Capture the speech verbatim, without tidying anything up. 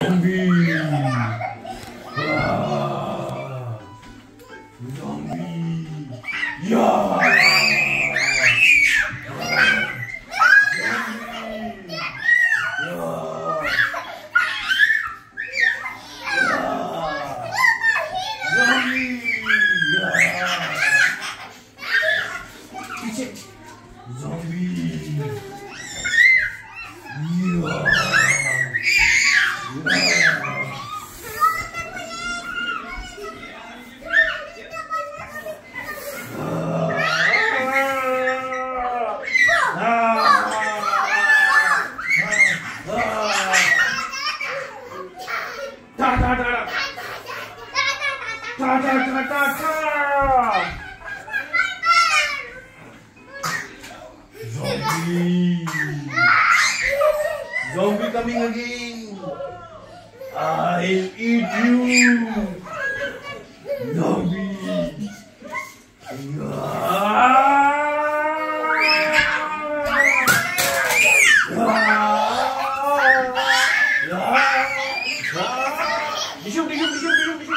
Zombie. Ah. Zombie. Yeah. Zombie! Zombie coming again! I'll eat you! Zombie! Disum, disum, disum, disum, disum.